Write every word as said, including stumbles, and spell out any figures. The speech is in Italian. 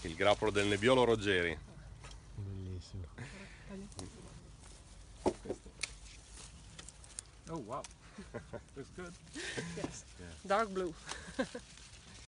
Il grappolo del Nebbiolo Ruggeri. Bellissimo. Oh wow, that's good. Yes, Yeah. dark blue.